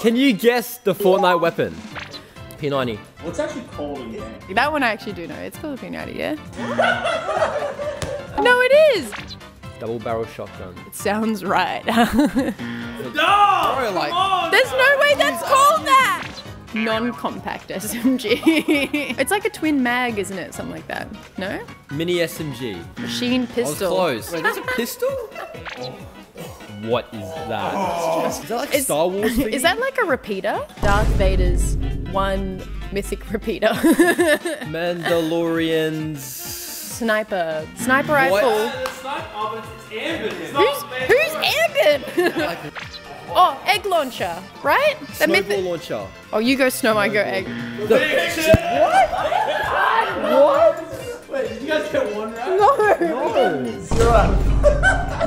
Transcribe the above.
Can you guess the Fortnite weapon? P90. What's actually called in game? That one I actually do know. It's called a P90, yeah? No, it is! Double barrel shotgun. It sounds right. No! Like, There's no way that's called that! Non-compact SMG. It's like a twin mag, isn't it? Something like that. No? mini SMG. Machine I was pistol. close. Wait, there's a pistol? What is that? Is that like a Star Wars thing? Is that like a repeater? Darth Vader's one mythic repeater. Mandalorian's... Sniper rifle. Who's Ambit? Oh, egg launcher, right? Snowball launcher. Oh, you go snow, I go egg. What? Wait, did you guys get one right? No. Zero.